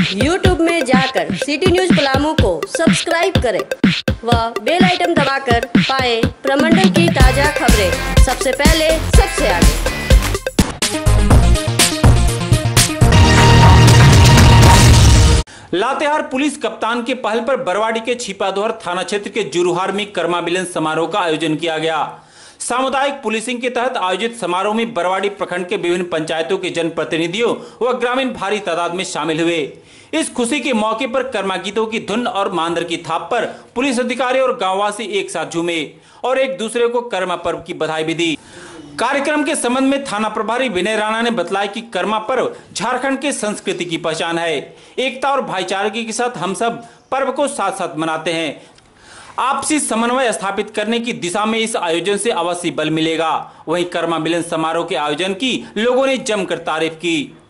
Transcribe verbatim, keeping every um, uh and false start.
YouTube में जाकर city news Palamu को सब्सक्राइब करें व बेल आइटम दबाकर पाएं प्रमंडल की ताजा खबरें सबसे पहले सबसे आगे। लातेहार पुलिस कप्तान के पहल पर बरवाडी के छिपादोहर थाना क्षेत्र के जुरुहार में कर्मा मिलन समारोह का आयोजन किया गया। सामुदायिक पुलिसिंग के तहत आयोजित समारोह में बरवाडी प्रखंड के विभिन्न पंचायतों के जनप्रतिनिधियों व ग्रामीण भारी तादाद में शामिल हुए। इस खुशी के मौके पर कर्मा गीतों की धुन और मांदर की थाप पर पुलिस अधिकारी और गांववासी एक साथ झूमे और एक दूसरे को कर्मा पर्व की बधाई भी दी। कार्यक्रम के संबंध में थाना प्रभारी विनय राणा ने बताया कि कर्मा पर्व झारखंड के संस्कृति की पहचान है। एकता और भाईचारे के साथ हम सब पर्व को साथ साथ मनाते हैं। आपसी समन्वय स्थापित करने की दिशा में इस आयोजन से अवश्य बल मिलेगा। वहीं कर्मा मिलन समारोह के आयोजन की लोगों ने जमकर तारीफ की।